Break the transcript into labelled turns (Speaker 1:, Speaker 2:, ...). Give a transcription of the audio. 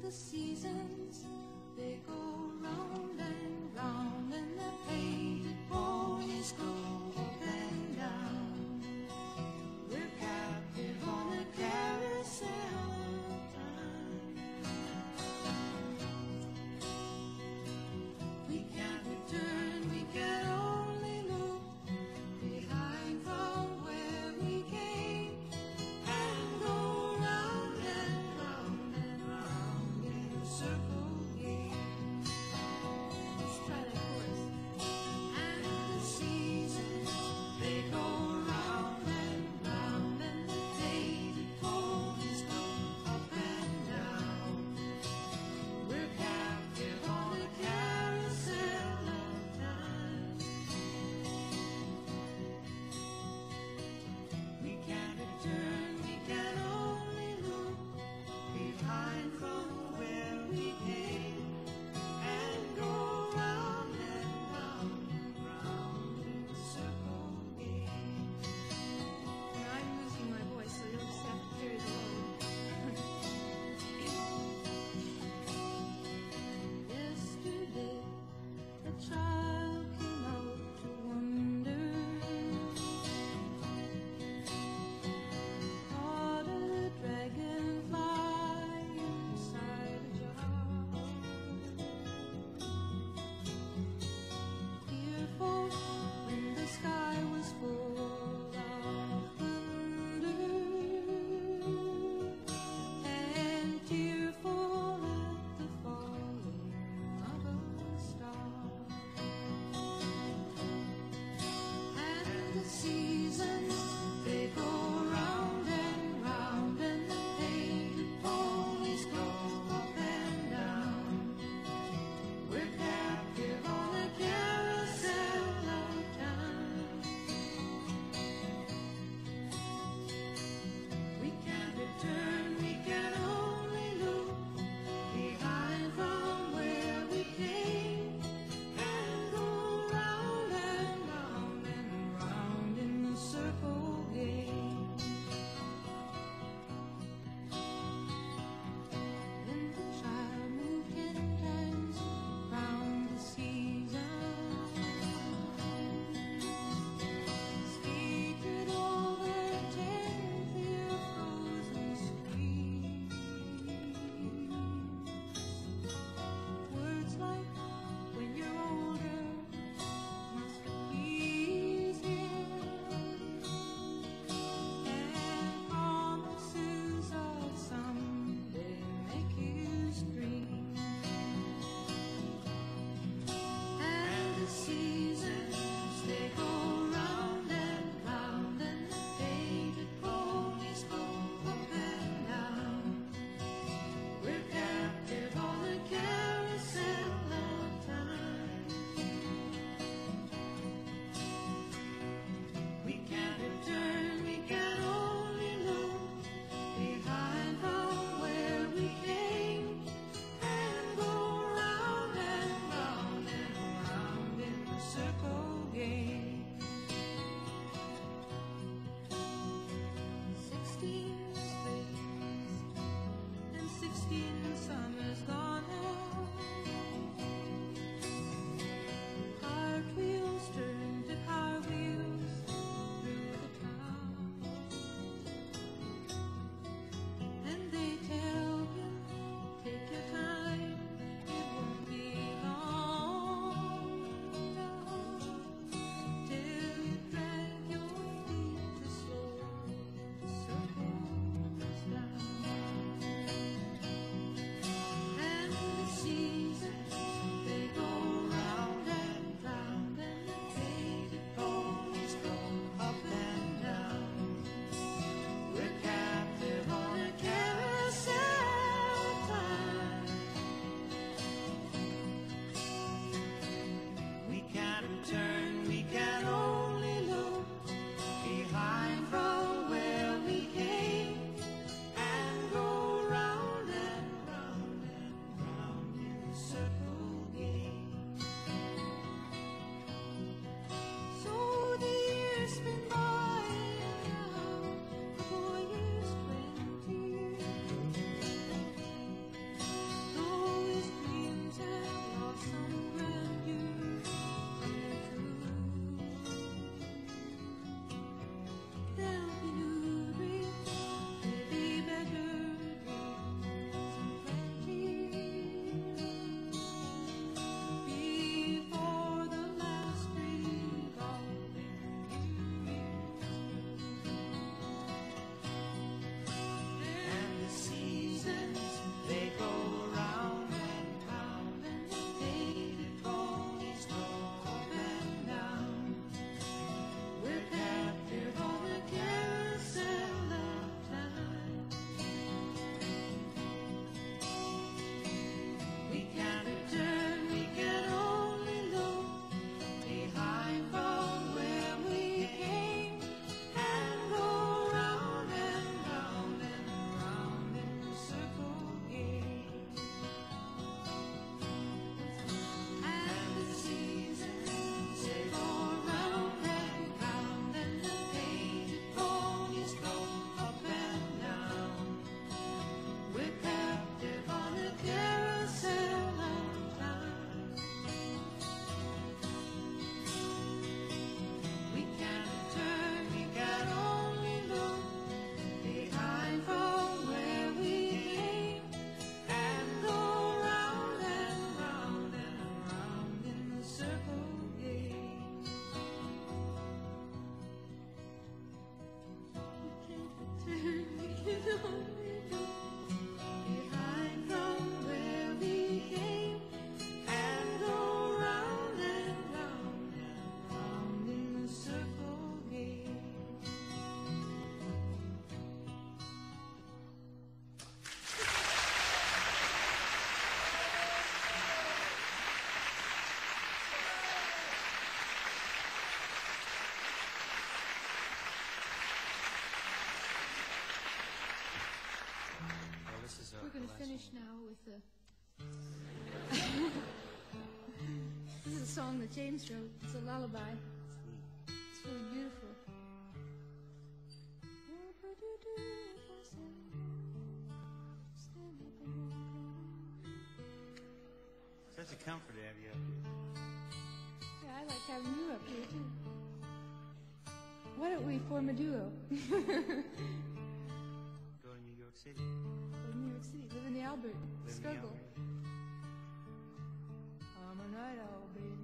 Speaker 1: the seasons, they go round and round, and the painted ponies go up and down. We're captive on a carousel of time. We can't return, we can only look behind from where we came, and go round and round and round in a circle game.
Speaker 2: is
Speaker 3: We're going
Speaker 2: the
Speaker 3: to
Speaker 2: last
Speaker 3: finish
Speaker 2: one.
Speaker 3: now with the... This is a song that James wrote. It's a lullaby. It's really beautiful. What would you do if I said, stand up and walk out?
Speaker 2: Such a comfort to have you up here.
Speaker 3: Yeah, I like having you up here, too. Why don't we form a duo?
Speaker 2: Go to New York City.
Speaker 3: Go to New York City. Live in the Albert.
Speaker 2: Live in the
Speaker 3: Struggle.
Speaker 2: Albert.
Speaker 3: I'm a night owl, baby.